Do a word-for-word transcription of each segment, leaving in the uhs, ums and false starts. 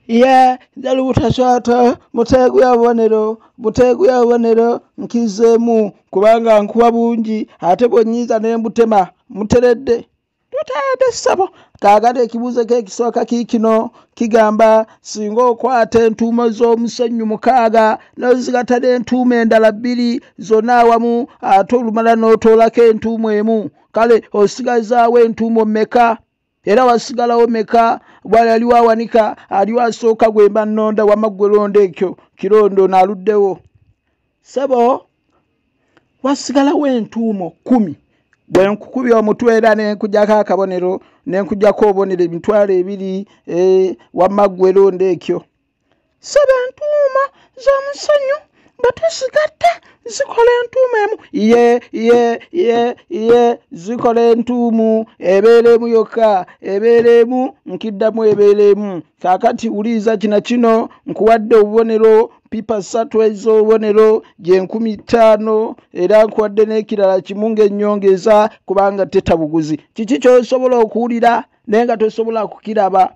Ye jali butashata mutegu ya bonero mutegu ya bonero nkizemu kubanga nkuba bungi ate bonyiza ne mbutema muteredde tutayede sabo kagade kibuze ke kisoka kikino kigamba singo okwate entumo z'omusenyu mukaaga nozigatade entumo endala bbiri zonna awamu ate olumala n'otoolako entumo emu kale osigazaawo entumo mmeka era wasigalawo meka bwala aliwa wanika aliwa asooka gwemba nnonda wamaggweronda ekyo kirondo naluddewo sebo wasigalawo entuumo kumi bwe nkukubya omutwe era nenkujjako akabonero nenkujjako obonero emitwalo ebiri e, wamaggweronda ekyo sebo entuuma z'omusenyu nga tusigatte zikola entuumu emu ye ye ye ye zikola entuumu ebeeremu yokka ebeeremu nkiddamu ebeeremu kaakati wuuliriza kino kino nkuwadde obubonero pipa ssatu ez'obubonero gy'enkumi ttaano era nkuwadde n'ekirala kimu ng'ennyongeza kubanga tetta buguzi kiki ky'osobola okuwulira naye nga tosobola kukiraba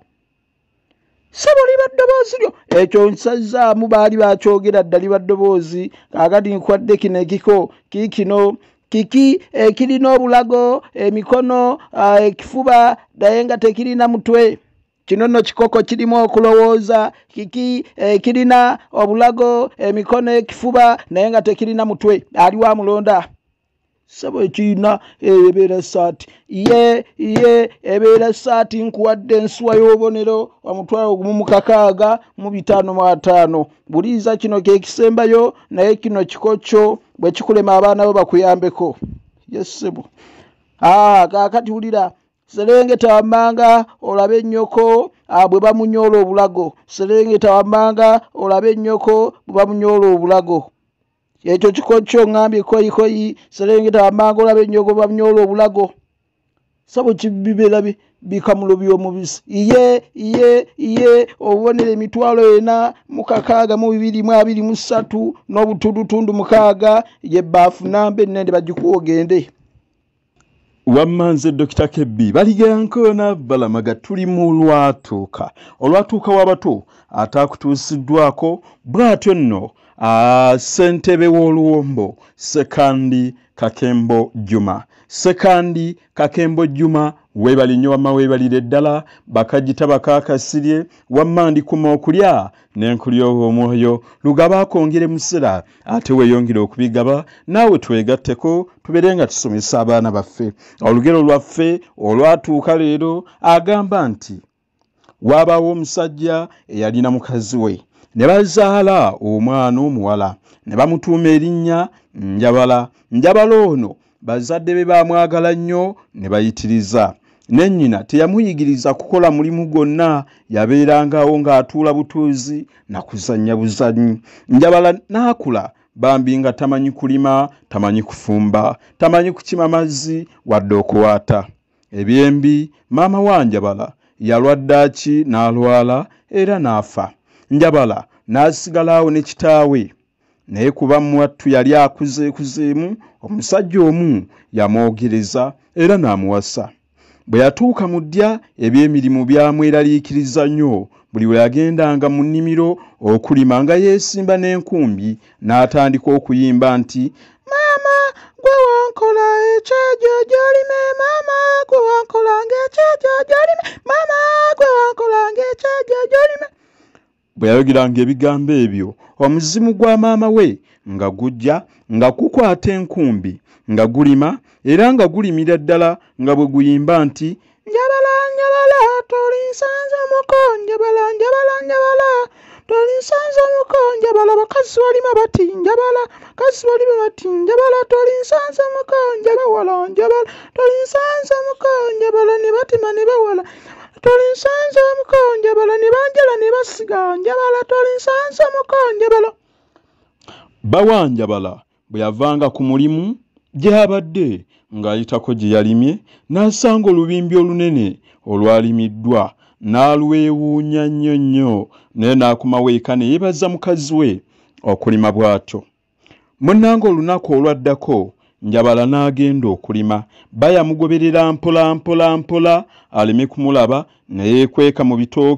sebo liba ddoboozi lyo ekyo nsazaamu baali bakyogera dda liba ddoboozi kaakati nkwadde kino ekiko kiikino kiki ekirina obulago emikono ekifuba naye nga tekirina mutwe kino nno kikoko kirimu okulowooza kiki ekirina obulago emikono ekifuba naye nga tekirina mutwe ali wa mulonda sebo ekirina ebeera saati ye ye ebeera saati nkuwadde ensuwa y'obubonero omutwalo gumu mu kakaaga mu bitaano mu ataano buliiza kino kekisembayo naye kino kikokyo bwe kikulema abaana bo bakuyambeko yes sebo ah kaakati wulira serengeta wammanga olabe ennyoko bwe bamunyoola obulago serengeta wammanga olabe ennyoko bwe bamunyoola obulago ekyo kikokyo ngambye koyi koyi serengeta wammanga olabe ennyoko bwe bamunyoola obulago sabo kibibeera bikamulo by'omubisi iye iye iye obubonero emitwalo ena mu kakaaga mu bibiri mu abiri mu ssatu n'obutundutundu mukaaga yebbaafu namba ennende bagikuwa ogende wammanze Dokita Kebbi baligankona balamaga tuli mu lwatuuka olwatuuka w'abato ataakutuusiddwako bw'atyo nno ssentebe w'oluwombo Sekandi Kakembo Juma Sekandi Kakembo Juma webali nnyo wamma webalire ddala bakagita bakakasirye wamma ndikuma okulya n'enkulya omwoyo lugaba akongere musera ate weeyongere okubigaba naawe twegatteko tubeere nga tusomesa abaana baffe olugero lwaffe olwatuuka leero agamba nti waabaawo omusajja eyalina mukazi we ne bazaala omwana omuwala ne bamutuuma erinnya Njabala Njabala ono bazadde be baamwagala nnyo ne bayitiriza nennyina teyamuyigiriza kukola mulimu gwonna yabeerangawo ng'atuula butuuzi na kuzannya buzanyi Njabala n'akula bambi nga tamanyi kulima tamanyi kufumba tamanyi kukima mazzi wadde okuwaata ebyembi maama wa Njabala yalwaddaki n'alwala era n'afa Njabala n'asigalawo ne kitaawe naye kuba mwattu yali akuzeekuzeemu omusajja omu yamwogereza era n'amuwasa bwe yatuuka mu ddya ebyemirimu byamweraliikiriza nnyo buli we yagendanga mu nnimiro okulima nga yeesimba n'enkumbi n'atandika okuyimba nti maama gwe wankola ekyejo gy'olime maama gwe wankola ng'ekyejo gy'olime maama gwe wankola ng'ekyejo gy'olime bwe yayogeranga ebigambo ebyo omuzimu gwa maama we nga gujja nga kukwata enkumbi nga gulima era nga gulimira ddala nga bwe guyimba nti Njabala Njabala toli nsanze muko Njabala Njabala Njabala toli nsanze muko Njabala bakazi balima bati Njabala bakazi balima bati Njabala toli nsanze muko Njabala Njabala toli nsanze muko Njabala ne batima ne bawala toli nsanze muko Njabala ne banjala ne basiga Njabala toli nsanze muko Njabala bawa Njabala bwe yavanga ku mulimu gy'abadde ng'ayitako gye yalimye n'asanga olubimbi olunene olwalimiddwa n'alwewuunya nnyo nnyo naye n'akomawo eka ne yeebaza mukazi we okulima bw'atyo munnanga olunaku olwaddako Njabala n'agenda okulima bayamugoberera mpola mpola mpola aleme kumulaba ne yeekweka mu bitooke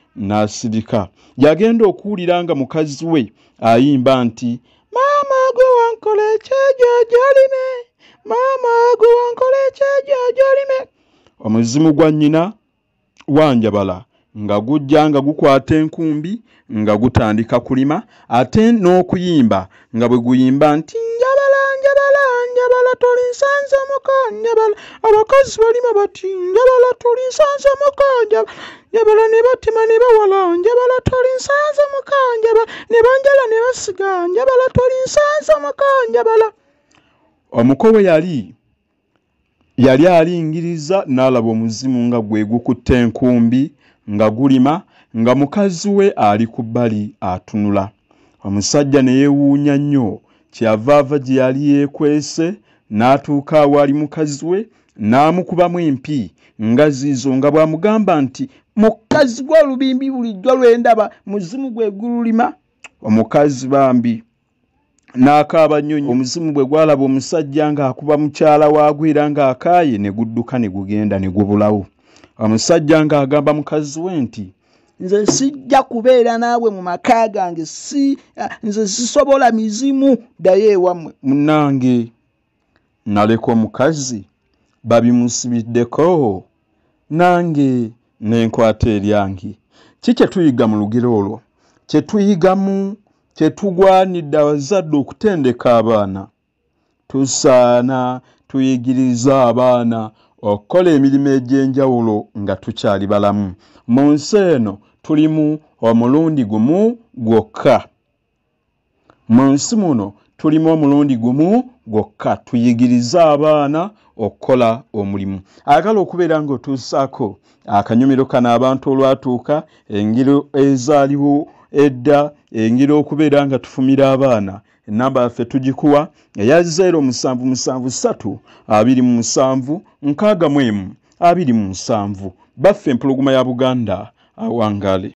n'asirika. Yagenda okuwulira nga mukazi we ayimba nti maama gwe wankola ekyejjoojolime, maama gwe wankola ekyejjoojolime. Omuzimu gwa nnyina wa Njabala nga gujja nga gukwata enkumbi nga gutandika kulima, ate n'okuyimba nga bwe guyimba nti Njabala, Njabala, Njabala tolinsanze muka Njabala, abakazi balima bati Njabala tolinsanze muka Njabala, Njabala ne batema ne bawala Njabala tolinsanze muka Njabala, ne banjala ne basiga Njabala tolinsanze muka Njabala. Omukowe yali yali alingiriza n'alaba omuzimu nga gwe gukutte enkumbi nga gulima, nga mukazi we ali ku bbali atunula. Omusajja ne yeewuunya nnyo, kyava ava gye yali yeekwese n'atuuka awali mukazi we n'amukubamu empi nga ziizo nga bw'amugamba nti mukazi gw'olubimbi bulijjo lwendaba muzimu gwe gululima. Omukazi bambi n'akaaba nnyo. Omuzimu bwe gwalaba omusajja ng'akuba mukyala waagwe era ng'akaaye ne gudduka ne gugenda ne gubulawo. Omusajja ng'agamba mukazi we nti nze sijja kubeera naawe mu maka gange, si nze sisobola mizimu, ddayo ewammwe. Munnange naleka omukazi babimusibiddeko, nange n'enkwata eryange. Ki kye tuyiga mu lugero olwo? Kye tuyigamu kye tugwanidde abazadde okutendeka abaana. Tusaana tuyigiriza abaana okukola emirimu egy'enjawulo nga tukyali balamu. Mu nsi eno tulimu omulundi gumu gwokka. Mu nsi muno tulimu omulundi gumu gwokka. Tuyigiriza abaana okukola omulimu. Agala okubeera ng'otuusaako akanyumiro kano abantu olwatuuka, engero ezaaliwo edda, engero okubeera nga tufumira abaana. Enamba yaffe tugikuwa eya zero musanvu musanvu ssatu abiri mu musanvu nkaaga mu emu abiri mu musanvu. Baffe empologoma ya Buganda awangale.